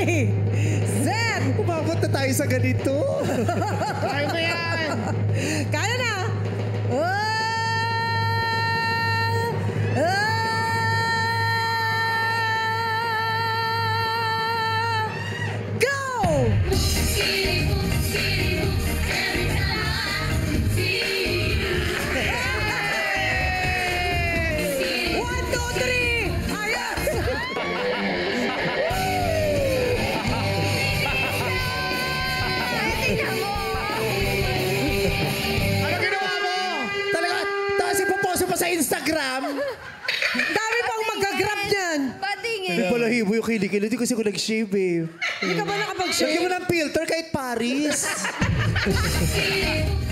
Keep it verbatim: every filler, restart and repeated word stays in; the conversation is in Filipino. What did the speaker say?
Ready, set! Umabot na tayo sa ganito. Kaya mo yan! Kaya na! Oh! Oh! Go! One, two, three! Ayos! Ano ginawa mo? Talaga, tapos ipoposto pa sa Instagram. Dami pang magagrab niyan. Patingin. Hindi pala hibo yung kilikili. Hindi kasi ko nag-shave eh. Hindi ka ba Lagyan nakapag-share? mo ng filter kahit Paris.